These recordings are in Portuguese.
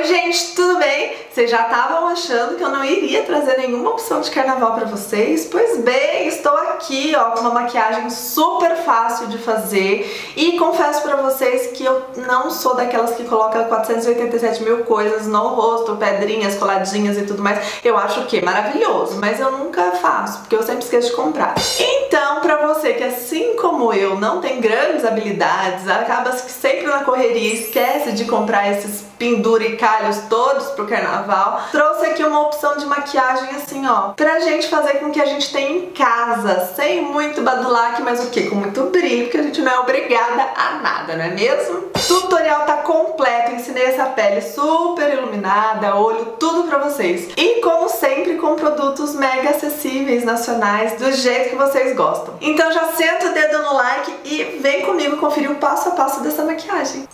gente, tudo bem? Vocês já estavam achando que eu não iria trazer nenhuma opção de carnaval pra vocês? Pois bem, estou aqui, ó, com uma maquiagem super fácil de fazer e confesso pra vocês que eu não sou daquelas que coloca 487 mil coisas no rosto, pedrinhas, coladinhas e tudo mais. Eu acho o quê? Maravilhoso, mas eu nunca faço, porque eu sempre esqueço de comprar. Então, pra você que assim como eu não tem grandes habilidades, acaba sempre na correria, esquece de comprar esses penduricalhos todos pro carnaval, trouxe aqui uma opção de maquiagem assim, ó, pra gente fazer com que a gente tenha em casa, sem muito badulaque, mas o que? Com muito brilho, porque a gente não é obrigada a nada, não é mesmo? O tutorial tá completo, ensinei essa pele super iluminada, olho, tudo pra vocês. E como sempre, com produtos mega acessíveis, nacionais, do jeito que vocês gostam. Então já senta o dedo no like e vem comigo conferir o passo a passo dessa maquiagem.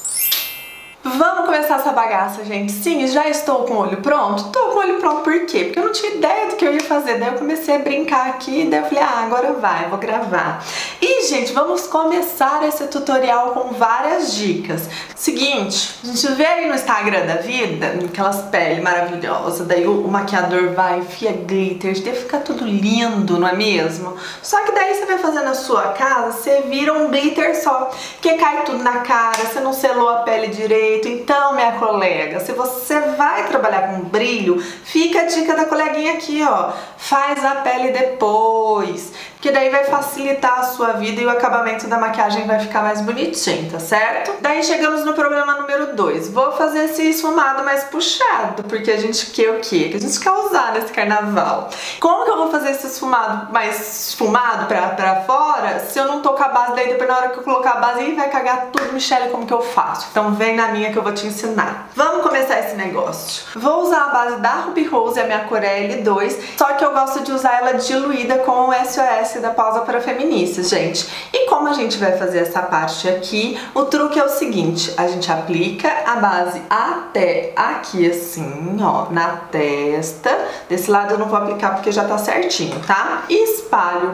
Vamos começar essa bagaça, gente. Sim, já estou com o olho pronto? Tô com o olho pronto por quê? Porque eu não tinha ideia do que eu ia fazer. Daí eu comecei a brincar aqui, daí eu falei, ah, agora vai, vou gravar. E, gente, vamos começar esse tutorial com várias dicas. Seguinte, a gente vê aí no Instagram da vida, aquelas peles maravilhosas, daí o maquiador vai, enfia glitter, daí fica tudo lindo, não é mesmo? Só que daí você vai fazer na sua casa, você vira um glitter só, que cai tudo na cara, você não selou a pele direito. Então, minha colega, se você vai trabalhar com brilho, fica a dica da coleguinha aqui, ó. Faz a pele depois, porque daí vai facilitar a sua vida e o acabamento da maquiagem vai ficar mais bonitinho, tá certo? Daí chegamos no problema número 2. Vou fazer esse esfumado mais puxado, porque a gente quer o quê? Que a gente quer usar nesse carnaval. Como que eu vou fazer esse esfumado mais esfumado pra fora, se eu não tô com a base? Daí depois na hora que eu colocar a base, vai cagar tudo. Michelle, como que eu faço? Então vem na minha que eu vou te ensinar. Vamos começar esse negócio. Vou usar a base da Ruby Rose, a minha cor é L2, só que eu gosto de usar ela diluída com o SOS da Pausa para Feministas, gente. E como a gente vai fazer essa parte aqui, o truque é o seguinte, a gente aplica a base até aqui assim, ó, na testa. Desse lado eu não vou aplicar porque já tá certinho, tá? Espalho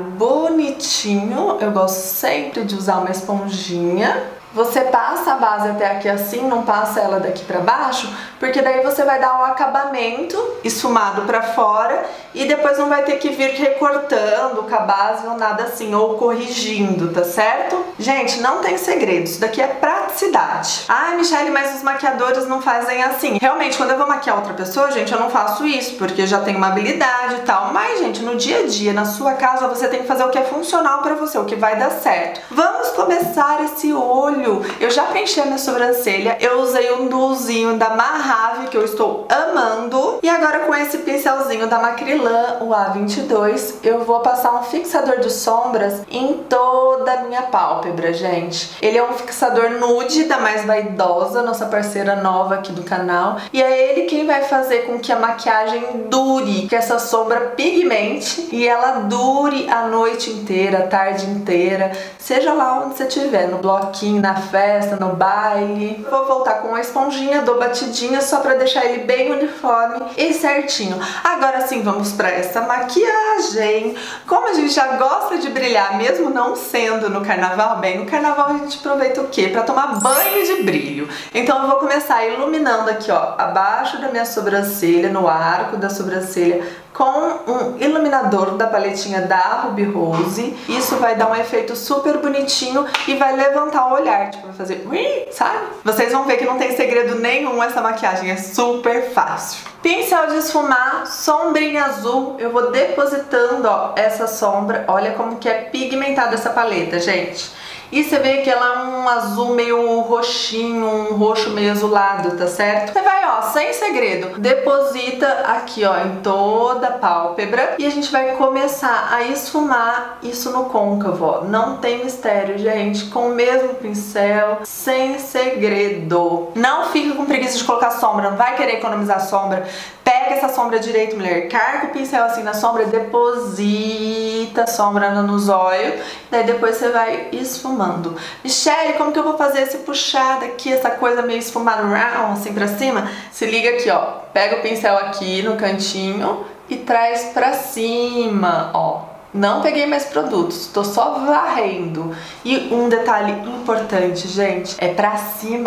bonitinho, eu gosto sempre de usar uma esponjinha. Você passa a base até aqui assim, não passa ela daqui pra baixo, porque daí você vai dar um acabamento esfumado pra fora e depois não vai ter que vir recortando com a base ou nada assim, ou corrigindo, tá certo? Gente, não tem segredo, isso daqui é praticidade. Ai, Michelle, mas os maquiadores não fazem assim. Realmente, quando eu vou maquiar outra pessoa, gente, eu não faço isso, porque eu já tenho uma habilidade e tal. Mas, gente, no dia a dia, na sua casa, você tem que fazer o que é funcional pra você, o que vai dar certo. Vamos começar esse olho. Eu já preenchi a minha sobrancelha, eu usei um nuzinho da Mahave, que eu estou amando. E agora com esse pincelzinho da Macrylan, o A22, eu vou passar um fixador de sombras em toda a minha pálpebra, gente. Ele é um fixador nude da Mais Vaidosa, nossa parceira nova aqui do canal. E é ele quem vai fazer com que a maquiagem dure, que essa sombra pigmente e ela dure a noite inteira, a tarde inteira, seja lá onde você estiver, no bloquinho, na festa, no baile. Vou voltar com uma esponjinha, dou batidinha só pra deixar ele bem uniforme e certinho. Agora sim, vamos pra essa maquiagem. Como a gente já gosta de brilhar, mesmo não sendo no carnaval, bem, no carnaval a gente aproveita o quê? Pra tomar banho de brilho. Então eu vou começar iluminando aqui, ó, abaixo da minha sobrancelha, no arco da sobrancelha, com um iluminador da paletinha da Ruby Rose. Isso vai dar um efeito super bonitinho e vai levantar o olhar, tipo, vai fazer, sabe? Vocês vão ver que não tem segredo nenhum essa maquiagem, é super fácil. Pincel de esfumar, sombrinha azul, eu vou depositando, ó, essa sombra. Olha como que é pigmentada essa paleta, gente. E você vê que ela é um azul meio roxinho, um roxo meio azulado, tá certo? Você vai, ó, sem segredo, deposita aqui, ó, em toda a pálpebra e a gente vai começar a esfumar isso no côncavo, ó. Não tem mistério, gente, com o mesmo pincel, sem segredo. Não fica com preguiça de colocar sombra, não vai querer economizar sombra. Pega essa sombra direito, mulher, carga o pincel assim na sombra, deposita a sombra nos olhos, daí depois você vai esfumando. Michelle, como que eu vou fazer esse puxado aqui, essa coisa meio esfumada, assim pra cima? Se liga aqui, ó, pega o pincel aqui no cantinho e traz pra cima, ó. Não peguei mais produtos, tô só varrendo. E um detalhe importante, gente, é pra cima.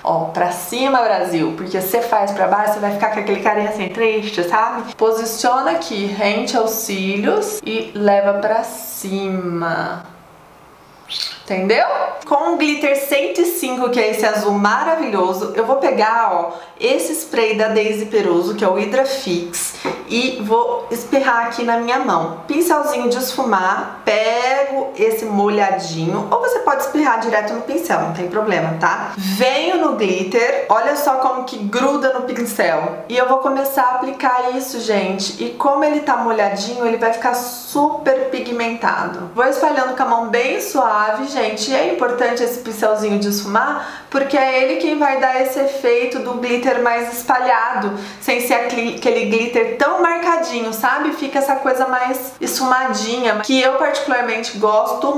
Ó, pra cima, Brasil, porque você faz pra baixo, você vai ficar com aquele carinha assim, triste, sabe? Posiciona aqui, rente aos cílios e leva pra cima. Entendeu? Com o glitter 105, que é esse azul maravilhoso, eu vou pegar, ó, esse spray da Daisy Peroso, que é o Hydra Fix, e vou espirrar aqui na minha mão. Pincelzinho de esfumar, pego esse molhadinho, ou você pode espirrar direto no pincel, não tem problema, tá? Venho no glitter, olha só como que gruda no pincel. E eu vou começar a aplicar isso, gente, e como ele tá molhadinho, ele vai ficar super pigmentado. Vou espalhando com a mão bem suave, gente, e é importante esse pincelzinho de esfumar, porque é ele quem vai dar esse efeito do glitter mais espalhado, sem ser aquele glitter tão marcadinho, sabe? Fica essa coisa mais esfumadinha, que eu particularmente gosto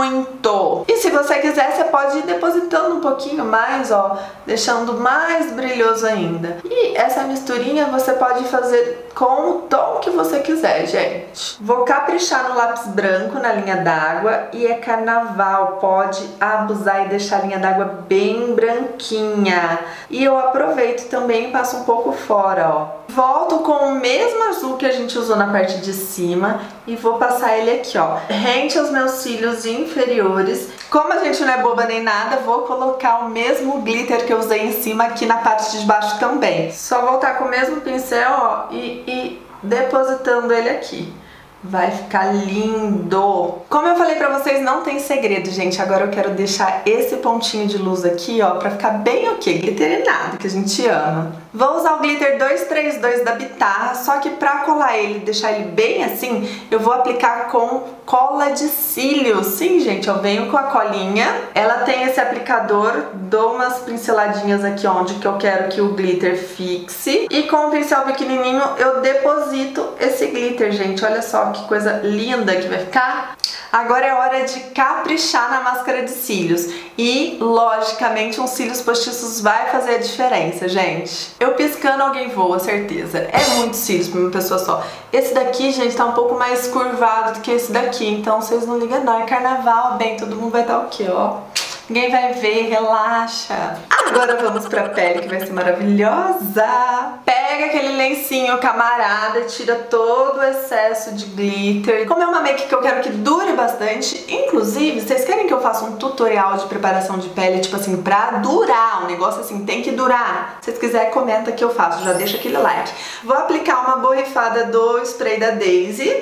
muito. E se você quiser, você pode ir depositando um pouquinho mais, ó, deixando mais brilhoso ainda. E essa misturinha você pode fazer com o tom que você quiser, gente. Vou caprichar no lápis branco na linha d'água, e é carnaval, pode abusar e deixar a linha d'água bem branquinha. E eu aproveito também e passo um pouco fora, ó. Volto com o mesmo azul que a gente usou na parte de cima e vou passar ele aqui, ó, rente aos meus cílios inferiores. Como a gente não é boba nem nada, vou colocar o mesmo glitter que eu usei em cima aqui na parte de baixo também. Só voltar com o mesmo pincel, ó, e depositando ele aqui. Vai ficar lindo! Como eu falei pra vocês, não tem segredo, gente. Agora eu quero deixar esse pontinho de luz aqui, ó, pra ficar bem ok. Glitter é nada, que a gente ama. Vou usar o glitter 232 da Bitarra, só que pra colar ele, deixar ele bem assim, eu vou aplicar com cola de cílios. Sim, gente, eu venho com a colinha. Ela tem esse aplicador, dou umas pinceladinhas aqui onde que eu quero que o glitter fixe. E com o pincel pequenininho eu deposito esse glitter, gente. Olha só que coisa linda que vai ficar. Agora é hora de caprichar na máscara de cílios. E, logicamente, uns cílios postiços vai fazer a diferença, gente. Eu piscando, alguém voa, certeza. É muito cílios pra uma pessoa só. Esse daqui, gente, tá um pouco mais curvado do que esse daqui. Então, vocês não ligam não. É carnaval, bem, todo mundo vai estar o quê, ó? Ninguém vai ver, relaxa. Agora vamos pra pele, que vai ser maravilhosa. Pega aquele lencinho camarada, tira todo o excesso de glitter. Como é uma make que eu quero que dure bastante, inclusive, vocês querem que eu faça um tutorial de preparação de pele, tipo assim, pra durar, um negócio assim, tem que durar? Se vocês quiserem, comenta que eu faço, já deixa aquele like. Vou aplicar uma borrifada do spray da Daisy.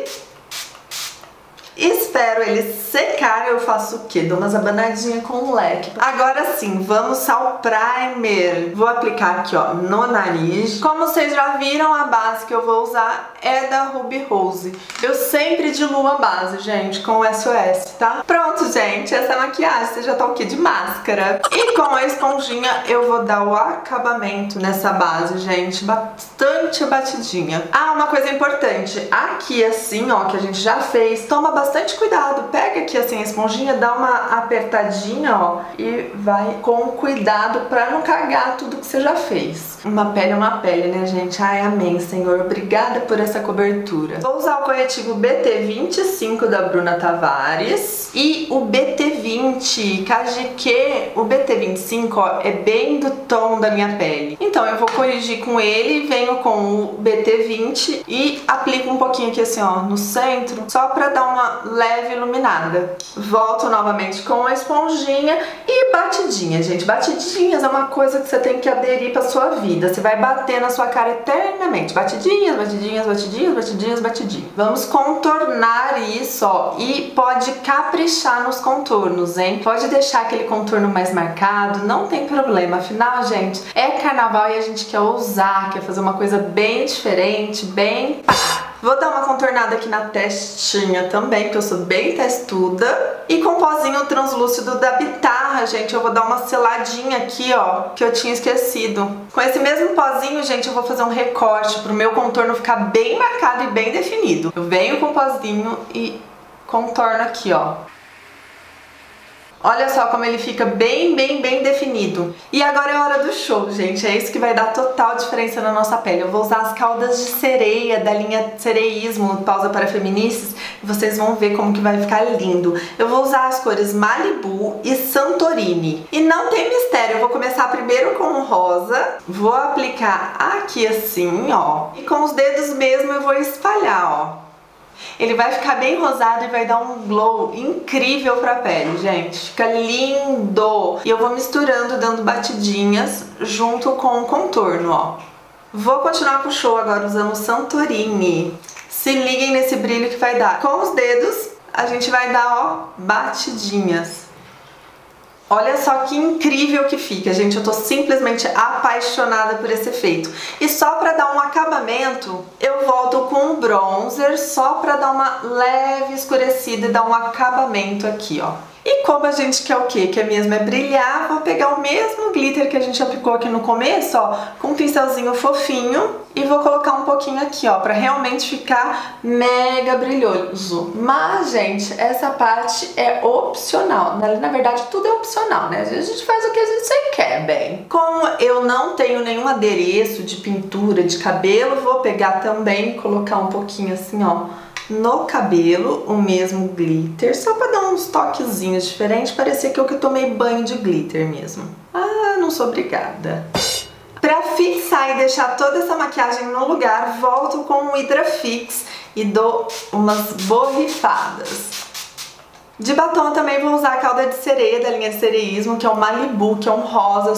Espero ele secar, eu faço o quê? Dou umas abanadinhas com o leque. Agora sim, vamos ao primer. Vou aplicar aqui, ó, no nariz. Como vocês já viram, a base que eu vou usar é da Ruby Rose. Eu sempre diluo a base, gente, com o SOS, tá? Pronto, gente, essa é a maquiagem. Você já tá o quê? De máscara. E com a esponjinha eu vou dar o acabamento nessa base, gente. Bastante batidinha. Ah, uma coisa importante. Aqui assim, ó, que a gente já fez, toma bastante cuidado. Pega aqui assim a esponjinha, dá uma apertadinha, ó, e vai com cuidado pra não cagar tudo que você já fez. Uma pele é uma pele, né, gente? Ai, amém, Senhor. Obrigada por essa cobertura. Vou usar o corretivo BT25 da Bruna Tavares e o BT20 KGQ. O BT25, ó, é bem do tom da minha pele. Então eu vou corrigir com ele, venho com o BT20 e aplico um pouquinho aqui assim, ó, no centro, só pra dar uma leve iluminada. Volto novamente com a esponjinha e batidinha, gente. Batidinhas é uma coisa que você tem que aderir pra sua vida. Você vai bater na sua cara eternamente. Batidinhas, batidinhas, batidinhas, batidinhas, batidinhas. Vamos contornar isso, ó. E pode caprichar nos contornos, hein? Pode deixar aquele contorno mais marcado, não tem problema. Afinal, gente, é carnaval e a gente quer ousar, quer fazer uma coisa bem diferente, bem pá. Vou dar uma contornada aqui na testinha também, porque eu sou bem testuda. E com pozinho translúcido da Bitarra, gente, eu vou dar uma seladinha aqui, ó, que eu tinha esquecido. Com esse mesmo pozinho, gente, eu vou fazer um recorte pro meu contorno ficar bem marcado e bem definido. Eu venho com o pozinho e contorno aqui, ó. Olha só como ele fica bem definido. E agora é hora do show, gente. É isso que vai dar total diferença na nossa pele. Eu vou usar as caldas de sereia da linha Sereísmo, Pausa para Feministas, e vocês vão ver como que vai ficar lindo. Eu vou usar as cores Malibu e Santorini. E não tem mistério, eu vou começar primeiro com o rosa, vou aplicar aqui assim, ó. E com os dedos mesmo eu vou espalhar, ó. Ele vai ficar bem rosado e vai dar um glow incrível pra pele, gente. Fica lindo! E eu vou misturando, dando batidinhas junto com o contorno, ó. Vou continuar com o show agora usando o Santorini. Se liguem nesse brilho que vai dar. Com os dedos, a gente vai dar, ó, batidinhas. Olha só que incrível que fica, gente. Eu tô simplesmente apaixonada por esse efeito. E só pra dar um acabamento, eu volto com um bronzer só pra dar uma leve escurecida e dar um acabamento aqui, ó. E como a gente quer o quê? Que mesmo é brilhar, vou pegar o mesmo glitter que a gente aplicou aqui no começo, ó, com um pincelzinho fofinho e vou colocar um pouquinho aqui, ó, pra realmente ficar mega brilhoso. Mas, gente, essa parte é opcional. Na verdade, tudo é opcional, né? A gente faz o que a gente quer, bem. Como eu não tenho nenhum adereço de pintura de cabelo, vou pegar também e colocar um pouquinho assim, ó, no cabelo, o mesmo glitter, só pra dar uns toquezinhos diferentes, parecia que eu tomei banho de glitter mesmo. Ah, não sou obrigada. Pra fixar e deixar toda essa maquiagem no lugar, volto com o Hidrafix e dou umas borrifadas. De batom também vou usar a calda de sereia da linha de Sereísmo, que é o Malibu, que é um rosa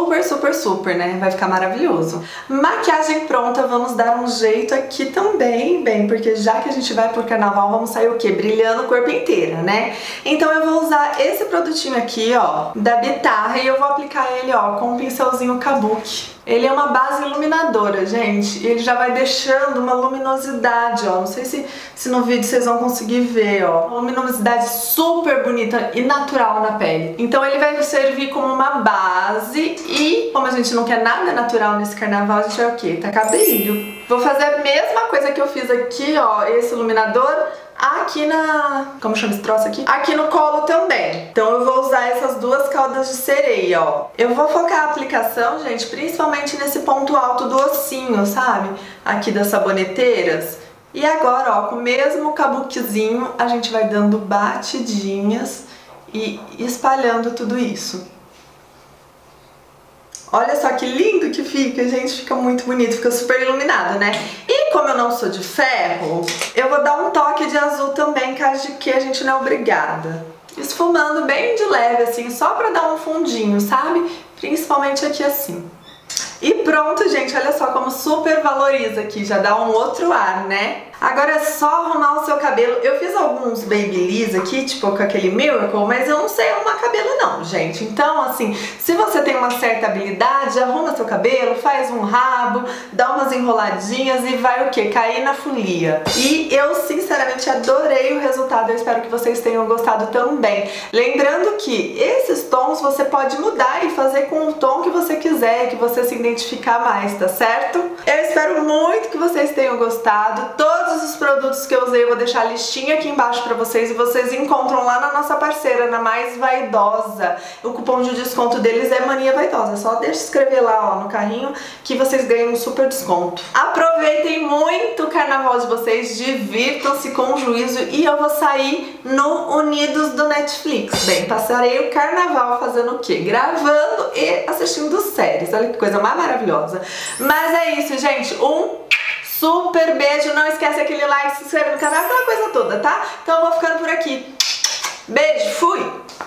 super, né? Vai ficar maravilhoso. Maquiagem pronta, vamos dar um jeito aqui também, bem, porque já que a gente vai pro carnaval, vamos sair o quê? Brilhando o corpo inteiro, né? Então eu vou usar esse produtinho aqui, ó, da Bitarra, e eu vou aplicar ele, ó, com um pincelzinho Kabuki. Ele é uma base iluminadora, gente, e ele já vai deixando uma luminosidade, ó, não sei se no vídeo vocês vão conseguir ver, ó, uma luminosidade super bonita e natural na pele. Então ele vai servir como uma base e, como a gente não quer nada natural nesse carnaval, a gente vai o quê? Tacar brilho. Vou fazer a mesma coisa que eu fiz aqui, ó, esse iluminador, aqui como chama esse troço aqui? Aqui no colo também. Então eu vou usar essas duas caldas de sereia, ó. Eu vou focar a aplicação, gente, principalmente nesse ponto alto do ossinho, sabe? Aqui das saboneteiras. E agora, ó, com o mesmo kabukizinho, a gente vai dando batidinhas e espalhando tudo isso. Olha só que lindo que fica, gente, fica muito bonito, fica super iluminado, né? E como eu não sou de ferro, eu vou dar um toque de azul também, caso de que a gente não é obrigada. Esfumando bem de leve, assim, só pra dar um fundinho, sabe? Principalmente aqui assim. E pronto, gente, olha só como super valoriza aqui, já dá um outro ar, né? Agora é só arrumar o seu cabelo. Eu fiz alguns babyliss aqui, tipo com aquele Miracle, mas eu não sei arrumar cabelo não, gente. Então, assim, se você tem uma certa habilidade, arruma seu cabelo, faz um rabo, dá umas enroladinhas e vai o quê? Cair na folia. E eu, sinceramente, adorei o resultado. Eu espero que vocês tenham gostado também. Lembrando que esses tons você pode mudar e fazer com o tom que você quiser, que você se identificar mais, tá certo? Eu espero muito que vocês tenham gostado. Todos os produtos que eu usei eu vou deixar a listinha aqui embaixo pra vocês e vocês encontram lá na nossa parceira, na Mais Vaidosa. O cupom de desconto deles é Mania Vaidosa. Só deixa escrever lá, ó, no carrinho que vocês ganham um super desconto. Aproveitem muito o carnaval de vocês, divirtam-se com juízo e eu vou sair no Unidos do Netflix. Bem, passarei o carnaval fazendo o quê? Gravando e assistindo séries. Olha que coisa mais maravilhosa. Mas é isso, gente. Um super beijo. Não esquece aquele like, se inscreve no canal, aquela coisa toda, tá? Então eu vou ficando por aqui. Beijo, fui!